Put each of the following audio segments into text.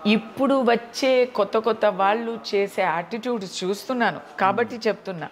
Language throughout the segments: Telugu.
ఇప్పుడు వచ్చే కొత్త కొత్త వాళ్ళు చేసే యాటిట్యూడ్స్ చూస్తున్నాను కాబట్టి చెప్తున్నా.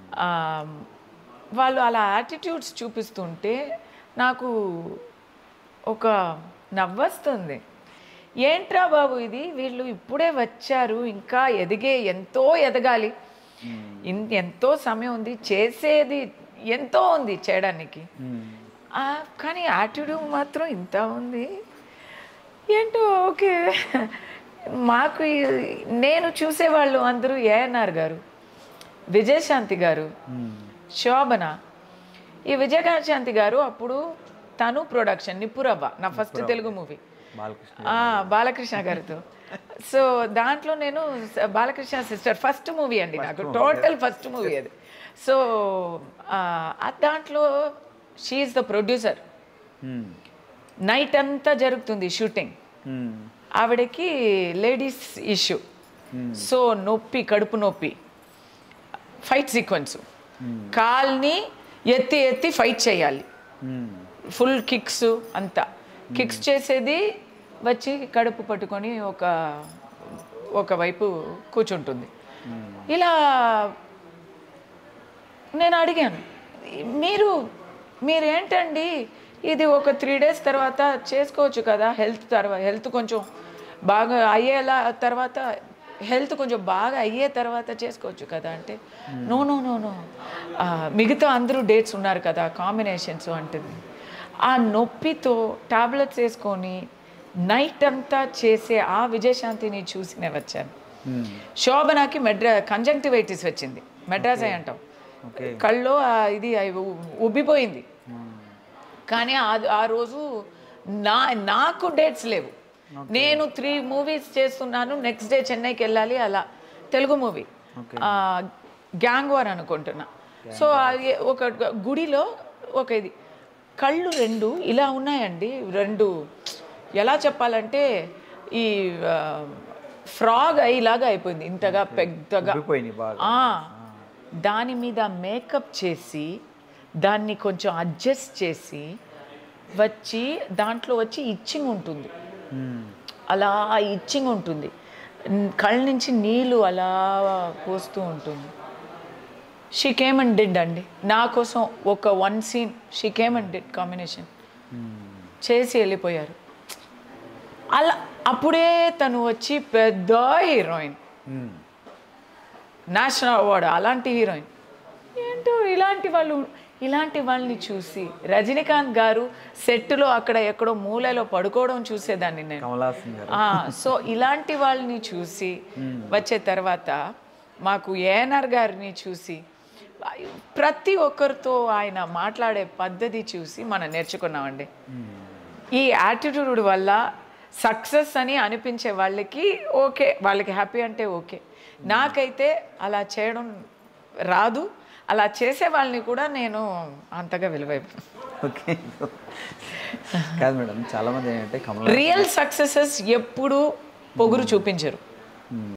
వాళ్ళు అలా యాటిట్యూడ్స్ చూపిస్తుంటే నాకు ఒక నవ్వొస్తుంది. ఏంట్రా బాబు ఇది, వీళ్ళు ఇప్పుడే వచ్చారు, ఇంకా ఎంతో ఎదగాలి, ఎంతో సమయం ఉంది, చేసేది ఎంతో ఉంది చేయడానికి, కానీ యాటిట్యూడ్ మాత్రం ఇంత ఉంది ఏంటో. ఓకే, మాకు నేను చూసేవాళ్ళు అందరూ ఏఎన్ఆర్ గారు, విజయశాంతి గారు, శోభన. ఈ విజయశాంతి గారు అప్పుడు తను ప్రొడక్షన్ నిప్పురవ్వ, నా ఫస్ట్ తెలుగు మూవీ బాలకృష్ణ గారితో. సో దాంట్లో నేను బాలకృష్ణ సిస్టర్ ఫస్ట్ మూవీ అండి నాకు, టోటల్ ఫస్ట్ మూవీ అది. సో దాంట్లో she is the producer. Night అంతా జరుగుతుంది షూటింగ్. ఆవిడకి లేడీస్ ఇష్యూ, సో నొప్పి, కడుపు నొప్పి, ఫైట్ సీక్వెన్స్, కాల్ని ఎత్తి ఎత్తి ఫైట్ చేయాలి, ఫుల్ కిక్స్, అంతా కిక్స్ చేసేది వచ్చి కడుపు పట్టుకొని ఒకవైపు కూర్చుంటుంది. ఇలా నేను అడిగాను, మీరేంటండి ఇది ఒక 3 days తర్వాత చేసుకోవచ్చు కదా, హెల్త్ కొంచెం బాగా అయ్యేలా తర్వాత, హెల్త్ కొంచెం బాగా అయ్యే తర్వాత చేసుకోవచ్చు కదా అంటే, నో నో నో నో, మిగతా అందరూ డేట్స్ ఉన్నారు కదా, కాంబినేషన్స్ అంటుంది. ఆ నొప్పితో టాబ్లెట్స్ వేసుకొని నైట్ అంతా చేసే ఆ విజయశాంతిని చూసినే వచ్చాను. శోభనకి కంజంక్టివైటిస్ వచ్చింది, మెడ్రాస్ అంటాం, కళ్ళలో ఇది ఉబ్బిపోయింది. కానీ ఆ రోజు నాకు డేట్స్ లేవు, నేను 3 movies చేస్తున్నాను, నెక్స్ట్ డే చెన్నైకి వెళ్ళాలి. అలా తెలుగు మూవీ గ్యాంగ్ వార్ అనుకుంటున్నా. సో ఒక గుడిలో ఒక ఇది, కళ్ళు 2 ఇలా ఉన్నాయండి, 2 ఎలా చెప్పాలంటే ఈ ఫ్రాగ్ అయ్యేలాగా అయిపోయింది, ఇంతగా పెద్దగా. దాని మీద మేకప్ చేసి దాన్ని కొంచెం అడ్జస్ట్ చేసి దాంట్లో వచ్చి ఇచ్చింగ్ ఉంటుంది, అలా ఇచ్చింగ్ ఉంటుంది, కళ్ళ నుంచి నీళ్ళు అలా పోస్తూ ఉంటుంది. షీ కేమ్ అండ్ డిడ్ అండి నా కోసం ఒక 1 scene, she came and did combination చేసి వెళ్ళిపోయారు. అలా అప్పుడే తను వచ్చి పెద్ద హీరోయిన్, నేషనల్ అవార్డు, అలాంటి హీరోయిన్. ఏంటో ఇలాంటి వాళ్ళని చూసి, రజనీకాంత్ గారు సెట్లో అక్కడ ఎక్కడో మూలలో పడుకోవడం చూసేదాన్ని నేను. సో ఇలాంటి వాళ్ళని చూసి వచ్చే తర్వాత మాకు ఏఎన్ఆర్ గారిని చూసి, ప్రతి ఒక్కరితో ఆయన మాట్లాడే పద్ధతి చూసి మనం నేర్చుకున్నామండి. ఈ యాటిట్యూడ్ వల్ల సక్సెస్ అని అనిపించే వాళ్ళకి ఓకే, వాళ్ళకి హ్యాపీ అంటే ఓకే. నాకైతే అలా చేయడం రాదు, అలా చేసే వాళ్ళని కూడా నేను అంతగా విలువైపు. ఓకే కాదు మేడం, చాలామంది ఏంటంటే రియల్ సక్సెసెస్ ఎప్పుడు పొగురు చూపించరు.